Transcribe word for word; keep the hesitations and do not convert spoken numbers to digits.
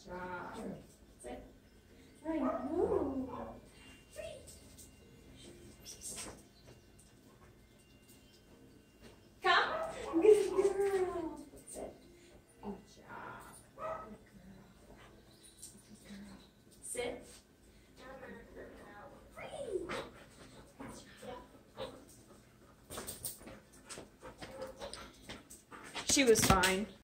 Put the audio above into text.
job. Sit. I know. Come. Good girl. Sit. Good job. Good girl. Good girl. Sit. She was fine.